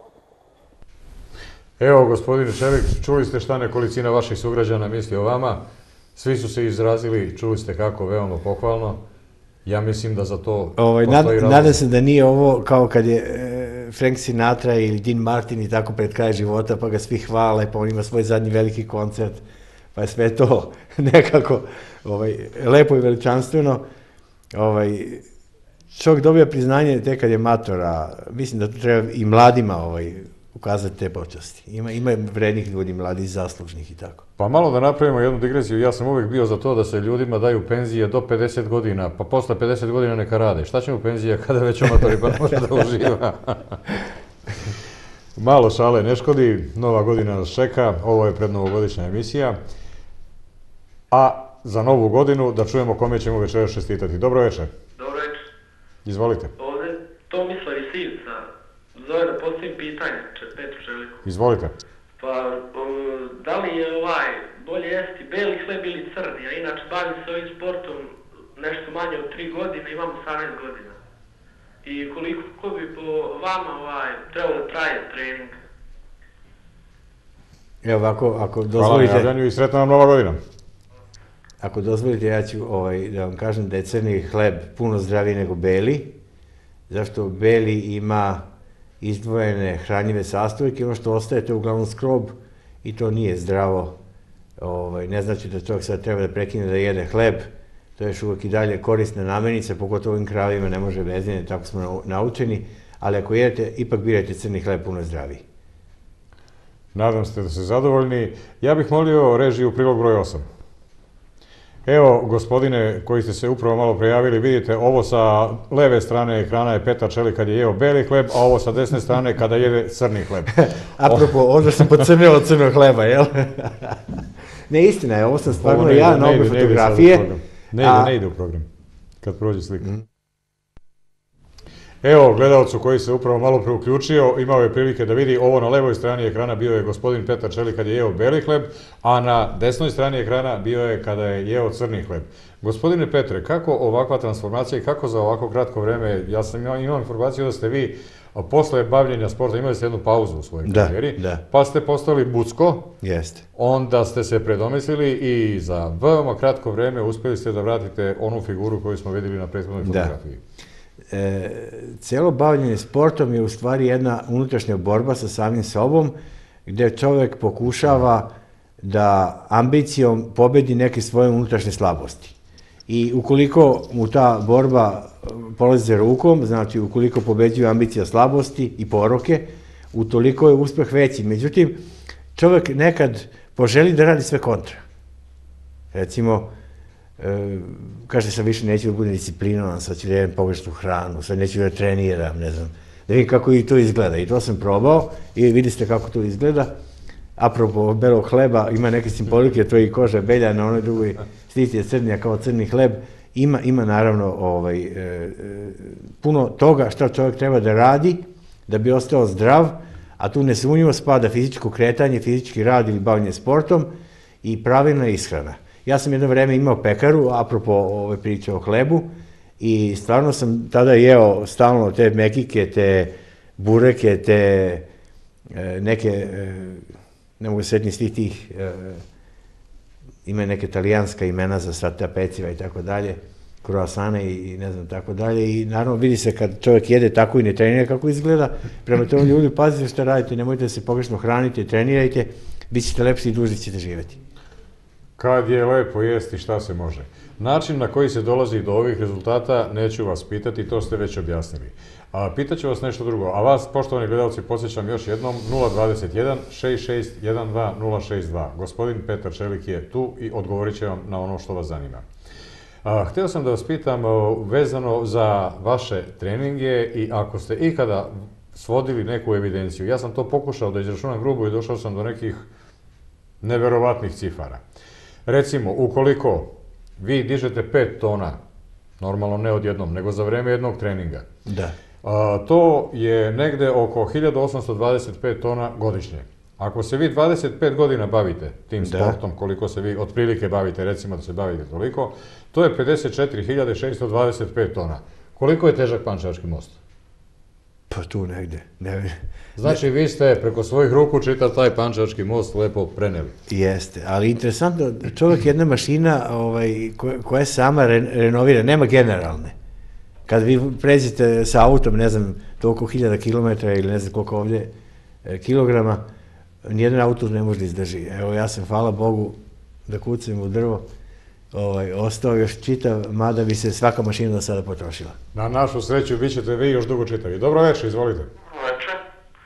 Evo, gospodine Čelik, čuli ste šta nekolicina vaših sugrađana misli o vama. Svi su se izrazili, čuli ste kako, veoma pohvalno. Ja mislim da za to postoji razlog. Nadam se da nije ovo kao kad je Frank Sinatra ili Dean Martin i tako pred kraj života, pa ga svi hvale, pa on ima svoj zadnji veliki koncert, pa je sve to nekako lepo i veličanstveno. Čovjek dobija priznanje tek kad je mator, a mislim da to treba i mladima ukazati te počasti. Ima vrednih ljudi, mladih, zaslužnih i tako. Pa malo da napravimo jednu digresiju. Ja sam uvijek bio za to da se ljudima daju penzije do pedeset godina, pa posle pedeset godina neka rade. Šta će mu penzija kada već amatori pa ne može da uživa? Malo šale ne škodi, nova godina nas čeka, ovo je prednovogodišnja emisija. A za novu godinu da čujemo kome ćemo večeras čestitati. Dobro večer. Dobro večer. Izvolite. Ovdje Tomislav iz Sivca zove da postavim pitanje Petru Čeliku. Izvolite. Pa, da li je ovaj bolje jesti beli hleb ili crni? A inače bavim se ovim sportom nešto manje od tri godine, imam osamnaest godina. I koliko bi po vama ovaj, trebalo da traje trening? Evo ovako, ako dozvolite... Hvala na javljanju i sretna vam nova godina. Ako dozvolite, ja ću ovaj, da vam kažem da je crni hleb puno zdraviji nego beli, zašto beli ima izdvojene hranjive sastojke, ono što ostaje to je uglavnom skrob i to nije zdravo. Ovaj, ne znači da čovjek sad treba da prekine da jede hleb, to je još uvijek i dalje korisna namirnica, pogotovo ovim kravima ne može bez nje, tako smo naučeni, ali ako jedete, ipak birajte crni hleb puno zdraviji. Nadam se da ste zadovoljni. Ja bih molio režiju prilog broj osam. Evo, gospodine koji ste se upravo malo prijavili, vidite, ovo sa leve strane ekrana je Petar Čelik kad je jeo beli hleb, a ovo sa desne strane kada jede crni hleb. Apropo, onda sam pocrnio od crnog hleba, jel? Ne, istina je, ovo sam stvarno ja na obe fotografije. Ne ide, ne ide u program, kad prođe slika. Evo, gledalcu koji se upravo malo preuključio, imao je prilike da vidi ovo na levoj strani ekrana bio je gospodin Petar Čelik kad je jeo beli hleb, a na desnoj strani ekrana bio je kada je jeo crni hleb. Gospodine Petre, kako ovakva transformacija i kako za ovako kratko vreme, ja sam imao informaciju da ste vi posle bavljenja sporta imali ste jednu pauzu u svojoj karijeri, pa ste postali bucko, onda ste se predomislili i za veoma kratko vreme uspjeli ste da vratite onu figuru koju smo vidjeli na prethodnoj fotografiji. Cijelo bavljenje sportom je u stvari jedna unutrašnja borba sa samim sobom, gdje čovjek pokušava da ambicijom pobedi neke svoje unutrašnje slabosti. I ukoliko mu ta borba polazi za rukom, znači ukoliko pobeđuje ambicija slabosti i poroke, utoliko je uspeh veći. Međutim, čovjek nekad poželi da radi sve kontra. Recimo, kaže sam više neću da budem disciplinovan, sad ću da jedem pogrešnu hranu, sad neću da treniram, ne znam, da vidim kako i to izgleda. I to sam probao i vidite kako to izgleda. Apropo belog hleba, ima neke simbolike, to je i koža belja, na onoj drugoj slici je crnija kao crni hleb. Ima naravno puno toga što čovjek treba da radi da bi ostao zdrav, a tu nesumnjivo spada fizičko kretanje, fizički rad ili bavljenje sportom i pravilna ishrana. Ja sam jedno vreme imao pekaru, apropo ove priče o hlebu, i stvarno sam tada jeo stalno te mekike, te bureke, te neke, ne mogu se sjetiti svih tih, ima neke talijanska imena za sva ta peciva i tako dalje, kruasane i ne znam tako dalje, i naravno vidi se kad čovjek jede tako i ne trenira kako izgleda, prema tome ljudi pazite što radite, nemojte da se pogrešno hranite, trenirajte, bit ćete lepši i duže ćete živjeti. Kad je lepo jesti, šta se može? Način na koji se dolazi do ovih rezultata neću vas pitati, to ste već objasnili. Pitaću vas nešto drugo, a vas, poštovani gledalci, podsjećam još jednom, nula dvadeset jedan šest šest jedan dva nula šest dva. Gospodin Petar Čelik je tu i odgovorit će vam na ono što vas zanima. Htio sam da vas pitam vezano za vaše treninge i ako ste ikada svodili neku evidenciju. Ja sam to pokušao da izračunam grubo i došao sam do nekih neverovatnih cifara. Recimo, ukoliko vi dižete pet tona, normalno ne odjednom, nego za vreme jednog treninga, to je negde oko hiljadu osamsto dvadeset pet tona godišnje. Ako se vi dvadeset pet godina bavite tim sportom, koliko se vi otprilike bavite, recimo da se bavite toliko, to je pedeset četiri hiljade šesto dvadeset pet tona. Koliko je težak Pančevački most? Pa tu negde. Znači, vi ste preko svojih ruku čitav taj Pančevački most lepo preneli. Jeste, ali interesantno, čovjek je jedna mašina koja je sama renovira, nema generalne. Kad vi pređete sa autom, ne znam, toliko hiljada kilometara ili ne znam koliko ovdje kilograma, nijedan auto ne može da izdrži. Evo, ja sam, hvala Bogu, da kucam u drvo, ostao još čitav, mada bi se svaka mašina do sada potrošila. Na našu sreću, bit ćete vi još dugo čitavi. Dobro večer, izvolite. Dobro večer.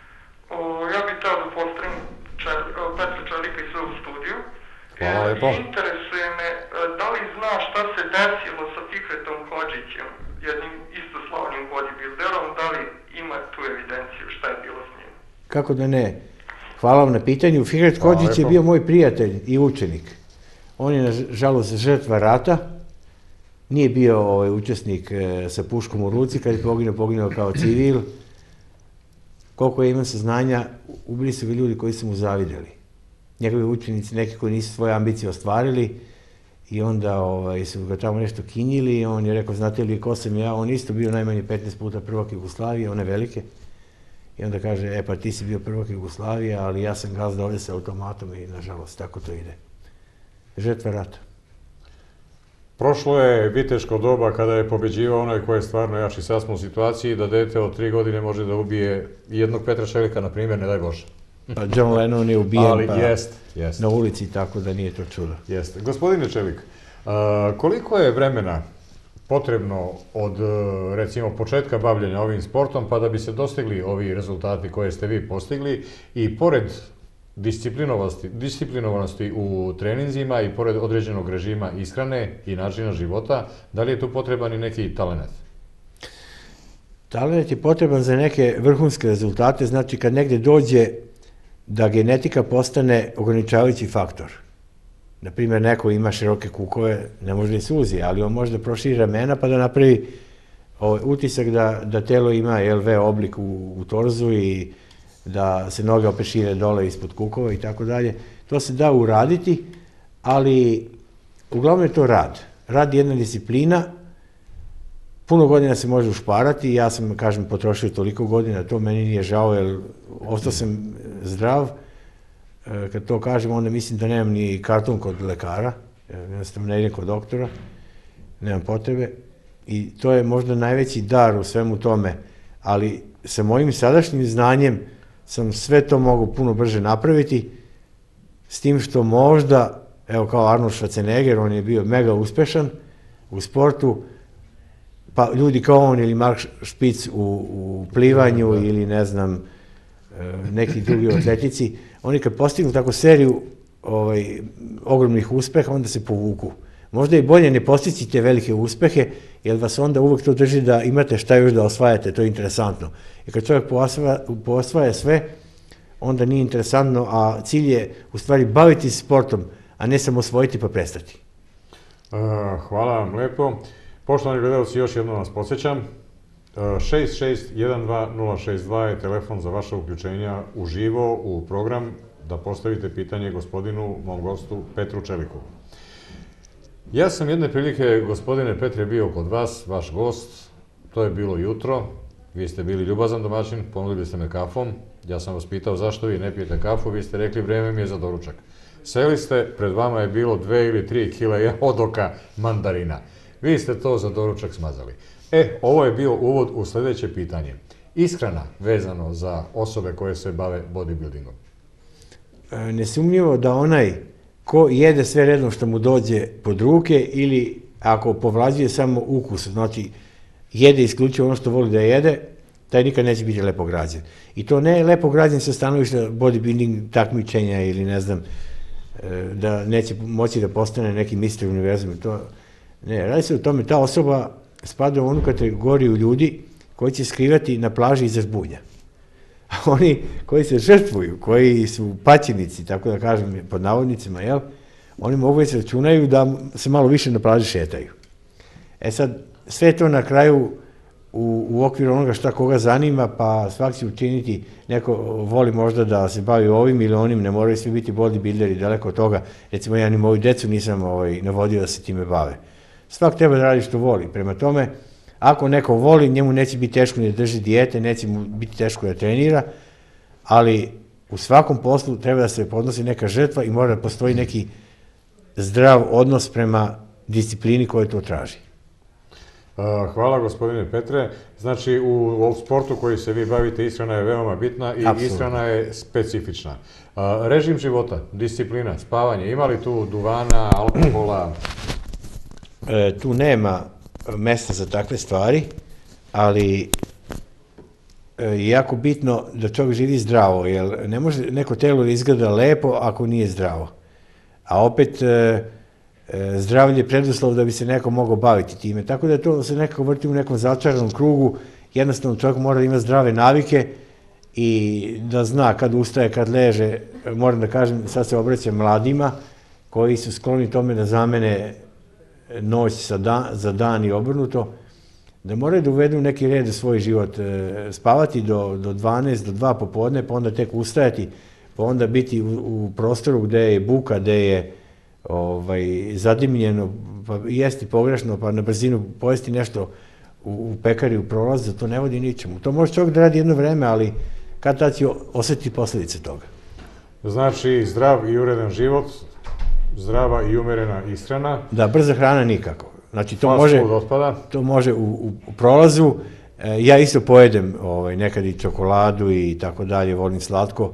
Ja bih teo da pozdravim Petra Čelika i sve u studiju. Hvala lepo. Interesuje me, da li zna šta se desilo sa Fikretom Hodžićem, jednim isto slavnim bodybuilderom, da li ima tu evidenciju šta je bilo s njim? Kako da ne? Hvala vam na pitanju. Fikret Hodžić je bio moj prijatelj i učenik. On je, nažalost, žrtva rata. Nije bio ovaj, učesnik e, sa puškom u ruci, kad je poginuo, poginuo kao civil. Koliko je imam saznanja, ubili su ga ljudi koji su mu zavideli. Njegovi učenici, neki koji nisu svoje ambicije ostvarili, i onda ovaj, su ga tamo nešto kinjili i on je rekao, znate li ko sam ja? On isto bio najmanje petnaest puta prvak Jugoslavije, one velike. I onda kaže, e pa ti si bio prvak Jugoslavije, ali ja sam gazda ovdje sa automatom i nažalost tako to ide. Žrtva rata. Prošlo je viteško doba kada je pobeđivao onaj ko je stvarno jači. Sad smo u situaciji da dete od tri godine može da ubije jednog Petra Čelika, na primjer, ne daj Bože. Pa John Lennon je ubijen pa jest, jest. na ulici, tako da nije to čudo. Jeste. Gospodine Čelik, a, koliko je vremena potrebno od, recimo, početka bavljenja ovim sportom pa da bi se dostigli ovi rezultati koje ste vi postigli i pored disciplinovanosti, disciplinovanosti u treninzima i pored određenog režima ishrane i načina života, da li je tu potreban i neki talenat? Talenat je potreban za neke vrhunske rezultate, znači kad negde dođe da genetika postane ograničavajući faktor. Naprimjer, neko ima široke kukove, ne može da se uzi, ali on može da proširi ramena pa da napravi ovaj, utisak da, da telo ima el ve oblik u, u torzu i da se noge opešire dole ispod kukova i tako dalje. To se da uraditi, ali uglavnom je to rad. Rad je jedna disciplina, puno godina se može ušparati, ja sam, kažem, potrošio toliko godina, to meni nije žao, jer ostao sam zdrav. Kad to kažem, onda mislim da nemam ni karton kod lekara, jednostavno ne idem kod doktora, nemam potrebe. I to je možda najveći dar u svemu tome, ali sa mojim sadašnjim znanjem sam sve to mogu puno brže napraviti, s tim što možda, evo kao Arnold Schwarzenegger, on je bio mega uspešan u sportu, pa ljudi kao on ili Mark Špic u, u plivanju ili ne znam, neki drugi atletici, oni kad postignu tako seriju ovaj, ogromnih uspeha, onda se povuku. Možda je bolje ne postići te velike uspehe, jer vas onda uvek to drži da imate šta još da osvajate, to je interesantno. I kad čovjek poosvaja, poosvaja sve, onda nije interesantno, a cilj je u stvari baviti se sportom, a ne samo osvojiti pa prestati. Hvala vam lepo. Poštovani gledalci, još jednom vas podsjećam, šest šest jedan dva nula šest dva je telefon za vaše uključenja uživo u program da postavite pitanje gospodinu, mom gostu Petru Čeliku. Ja sam jedne prilike, gospodine Petre, bio kod vas, vaš gost, to je bilo jutro, vi ste bili ljubazan domaćin, ponudili ste me kafom, ja sam vas pitao zašto vi ne pijete kafu, vi ste rekli vreme mi je za doručak. Seli ste, pred vama je bilo dve ili tri kile odoka mandarina. Vi ste to za doručak smazali. E, ovo je bio uvod u sljedeće pitanje. Ishrana vezano za osobe koje se bave bodybuildingom. Nesumnjivo da onaj ko jede sve redno što mu dođe pod ruke ili ako povlađuje samo ukus, znači jede isključivo ono što voli da jede, taj nikad neće biti lepo građen. I to ne je lepo građen sa stanovišta bodybuilding takmičenja ili ne znam, da neće moći da postane neki mister univerzum. To ne, radi se o tome, ta osoba spada u onu kategoriju ljudi koji će skrivati na plaži iza žbunja. A oni koji se žrtvuju, koji su paćenici, tako da kažem, pod navodnicima, jel, oni mogu da se računaju da se malo više na plaži šetaju. E sad, sve to na kraju u, u okviru onoga šta koga zanima, pa svak će učiniti, neko voli možda da se bavi ovim ili onim, ne moraju svi biti bodybuilderi, daleko od toga. Recimo, ja ni moju decu nisam ovaj, navodio da se time bave. Svak treba da radi što voli. Prema tome, ako neko voli, njemu neće biti teško da drži dijete, neće mu biti teško da trenira, ali u svakom poslu treba da se podnosi neka žrtva i mora da postoji neki zdrav odnos prema disciplini koja to traži. Hvala gospodine Petre. Znači u sportu koji se vi bavite ishrana je veoma bitna i ishrana je specifična. Režim života, disciplina, spavanje, ima li tu duvana, alkohola? Tu nema mesta za takve stvari, ali je jako bitno da čovjek živi zdravo, jer ne može neko telo da izgleda lepo ako nije zdravo. A opet zdravlje je preduslov da bi se neko mogao baviti time. Tako da to se nekako vrti u nekom začaranom krugu, jednostavno čovjek mora da ima zdrave navike i da zna kad ustaje, kad leže. Moram da kažem, sad se obraćam mladima koji su skloni tome da zamene noć za dan i obrnuto, da moraju da uvedu neki red u svoj život, spavati do dvanaest, do dva popodne, pa onda tek ustajati, pa onda biti u prostoru gde je buka, gde je zadimljeno, pa jesti pogrešno, pa na brzinu pojesti nešto u pekari u prolazu, to ne vodi ničemu. To može čovjek da radi jedno vreme, ali kad tad će osetiti posljedice toga. Znači, zdrav i uredan život, zdrava i umerena ishrana. Da, brza hrana nikako. Znači, to može u prolazu. Ja isto pojedem nekad i čokoladu i tako dalje, volim slatko,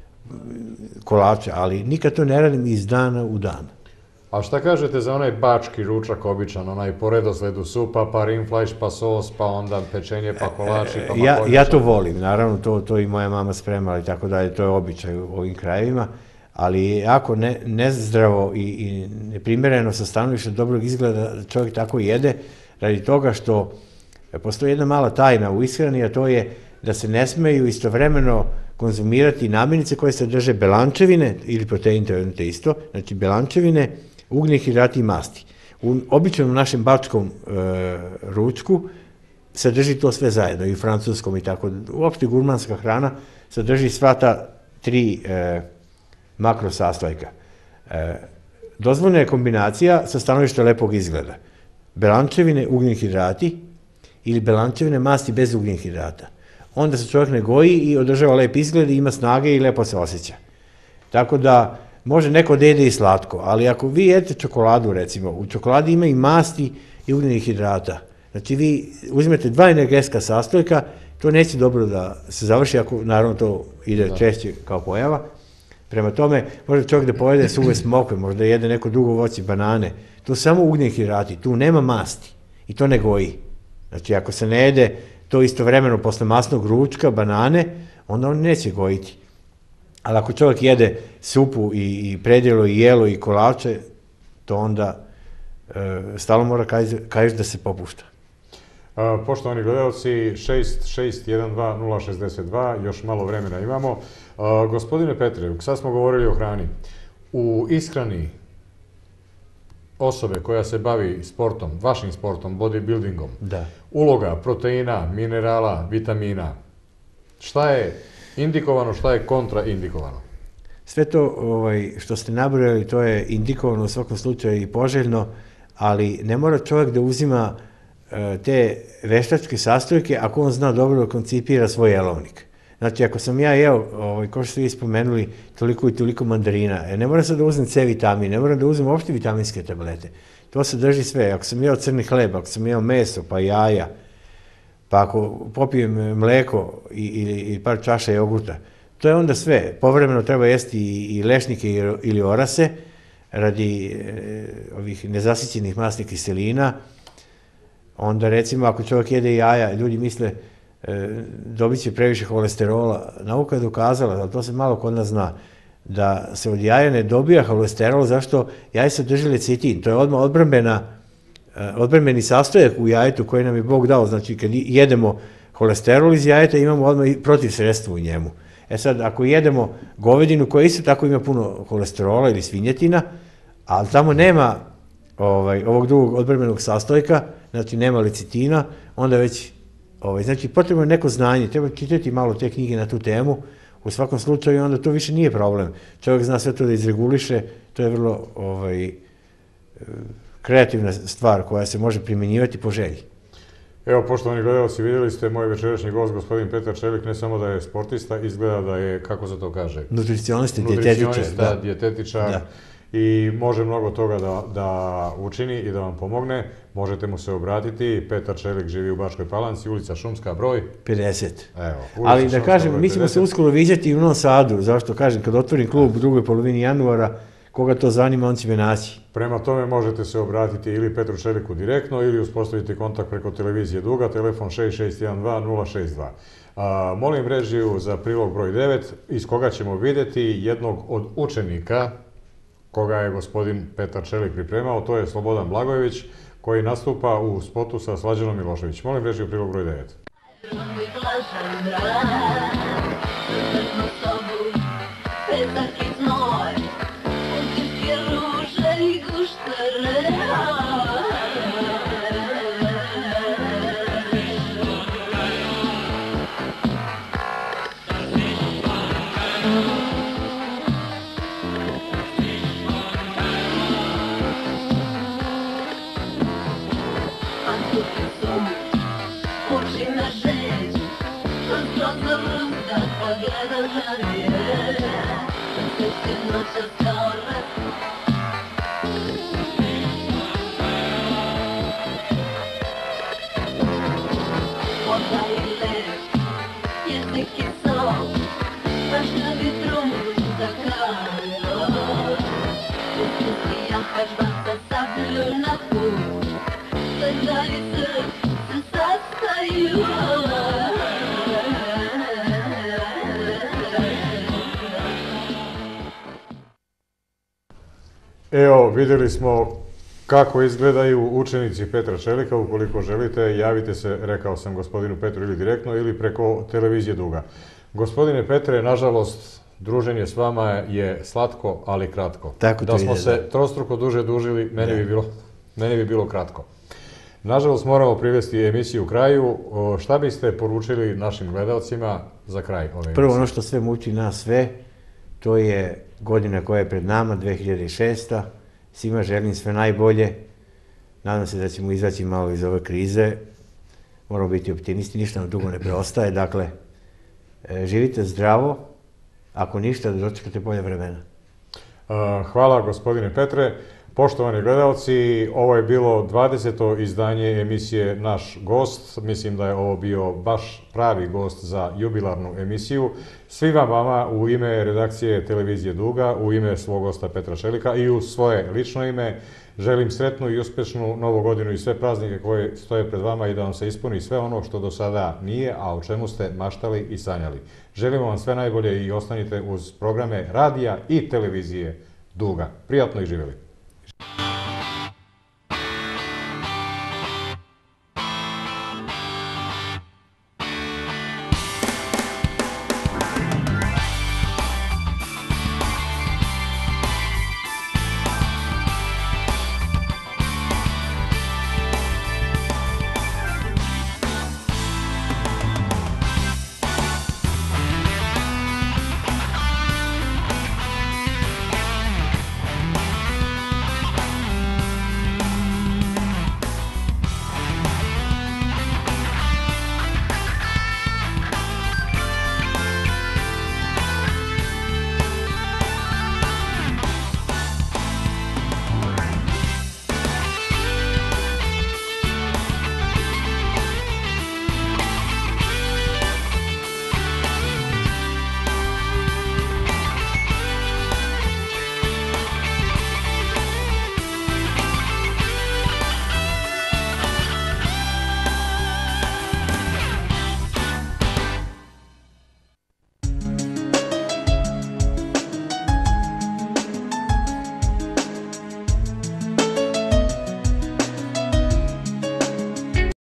kolače, ali nikad to ne radim iz dana u dan. A šta kažete za onaj bački ručak običan, onaj po redosledu supa, pa rinflajš, pa sos, pa onda pečenje, pa kolači, pa makoljica? Ja to volim, naravno, to i moja mama spremala i tako dalje, to je običaj u ovim krajevima, ali jako nezdravo i neprimereno sa stanovišta dobrog izgleda da čovjek tako jede, radi toga što postoji jedna mala tajna u ishrani, a to je da se ne smeju istovremeno konzumirati namirnice koje sadrže belančevine ili protein, to je isto, znači belančevine, ugljen, hidrati i masti. U običnom našem bačkom ručku sadrži to sve zajedno, i u francuskom i tako. Uopšte gurmanska hrana sadrži sva ta tri makrosastojka. Dozvoljena je kombinacija sa stanovišta lepog izgleda. Belančevine, ugljen, hidrati ili belančevine, masti bez ugljen, hidrata. Onda se čovjek ne goji i održava lep izgled i ima snage i lepo se osjeća. Tako da može neko da jede i slatko, ali ako vi jedete čokoladu, recimo, u čokoladi ima i masti i ugljenih hidrata. Znači vi uzmete dva energetska sastojka, to neće dobro da se završi, ako naravno to ide češće kao pojava. Prema tome, može čovjek da pojede suve smokve, možda jede neko drugo voće, banane. To su samo ugljeni hidrati, tu nema masti i to ne goji. Znači ako se ne jede to istovremeno posle masnog ručka, banane, onda on neće gojiti. Ali ako čovjek jede supu i predjelo i jelo i kolače, to onda stalno mora kažeš da se popušta. Poštovani gledalci, šest šest jedan dva nula šest dva, još malo vremena imamo. Gospodine Petre, sad smo govorili o hrani. U ishrani osobe koja se bavi sportom, vašim sportom, bodybuildingom, uloga proteina, minerala, vitamina, šta je indikovano, šta je kontraindikovano? Sve to što ste nabrojali, to je indikovano u svakom slučaju i poželjno, ali ne mora čovjek da uzima te veštačke sastojke ako on zna dobro da koncipira svoj jelovnik. Znači, ako sam ja jeo, kao što ste vi spomenuli, toliko i toliko mandarina, ne moram sad da uzmem C vitamin, ne moram da uzmem uopšte vitaminske tablete. To se drži sve. Ako sam jeo crni hleb, ako sam jeo meso, pa jaja, pa ako popijem mleko i par čaša jogurta, to je onda sve. Povremeno treba jesti i lešnike ili orase, radi ovih nezasićenih masnih kiselina. Onda, recimo, ako čovjek jede jaja, ljudi misle dobit će previše holesterola. Nauka je dokazala, ali to se malo kod nas zna, da se od jaja ne dobija holesterol, zašto jaje sadrži lecitin. To je odmah odbrambeni sastojak u jajetu koji nam je Bog dao. Znači, kad jedemo holesterol iz jajeta, imamo odmah i protiv sredstvo u njemu. E sad, ako jedemo govedinu koja isto tako ima puno holesterola ili svinjetina, ali tamo nema ovog drugog odbrambenog sastojka, znači nema lecitina, onda već znači, potrebno je neko znanje, treba čitati malo te knjige na tu temu, u svakom slučaju onda to više nije problem. Čovjek zna sve to da izreguliše, to je vrlo kreativna stvar koja se može primjenjivati po želji. Evo, poštovani gledalci, vidjeli ste moj večerašnji gost, gospodin Petar Čelik, ne samo da je sportista, izgleda da je, kako se to kaže? Nutricionista, dijetetičar. Nutricionista, dijetetičar. I može mnogo toga da učini i da vam pomogne. Možete mu se obratiti. Petar Čelik živi u Bačkoj Palanci, ulica Šumska, broj pedeset. Ali da kažem, mi ćemo se uskoro viđati i u Novom Sadu. Zašto kažem, kad otvorim klub u drugoj polovini januara, koga to zanima, on će me naći. Prema tome možete se obratiti ili Petru Čeliku direktno ili uspostaviti kontakt preko televizije Duga, telefon šest šest jedan dva nula šest dva. Molim režiju za prilog broj devet, iz koga ćemo vidjeti jednog od učenika koga je gospodin Petar Čelik pripremao, to je Slobodan Blagojević, koji nastupa u spotu sa Slađanom Milošević. Molim režiju prilog broj devet. Evo, vidjeli smo kako izgledaju učenici Petra Čelika. Ukoliko želite, javite se, rekao sam gospodinu Petru, ili direktno ili preko televizije Duga. Gospodine Petre, nažalost, druženje s vama je slatko, ali kratko. Tako to da smo ide, se da. trostruko duže dužili, meni bi bilo, meni bi bilo kratko. Nažalost, moramo privesti emisiju u kraju. O, šta biste poručili našim gledalcima za kraj ove emisije? Prvo, ono što sve muči nas sve, to je godina koja je pred nama, dve hiljade šesta. Svima želim sve najbolje. Nadam se da ćemo izaći malo iz ove krize. Moramo biti optimisti, ništa nam dugo ne preostaje. Dakle, živite zdravo, ako ništa, da dočekate bolje vremena. Hvala, gospodine Petre. Poštovani gledalci, ovo je bilo dvadeseto izdanje emisije Naš gost. Mislim da je ovo bio baš pravi gost za jubilarnu emisiju. Svima vama u ime redakcije televizije Duga, u ime svog gosta Petra Čelika i u svoje lično ime želim sretnu i uspješnu novu godinu i sve praznike koje stoje pred vama i da vam se ispuni sve ono što do sada nije, a o čemu ste maštali i sanjali. Želimo vam sve najbolje i ostanite uz programe radija i televizije Duga. Prijatno i živjeli!